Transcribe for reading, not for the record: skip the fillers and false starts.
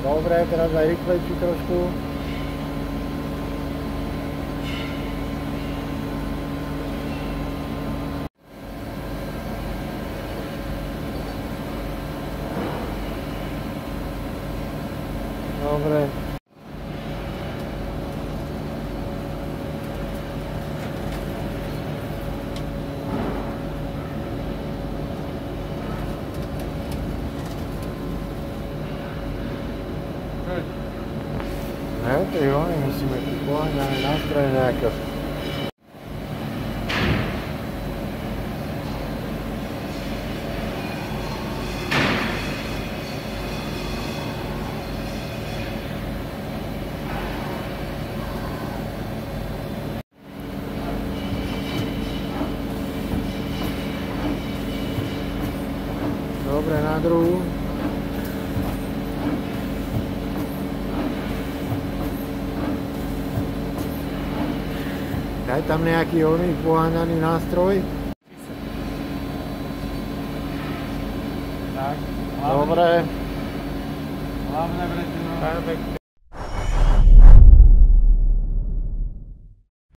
Dobre, teraz aj rýchlejší trošku. Dobre. Ne, to jo, musíme tu poháňať nástroje nejaké. Dobre, na druhú. Daj tam nejaký oný poháňaný nástroj. Tak, Dobre. hlavné vreteno. Perfektne.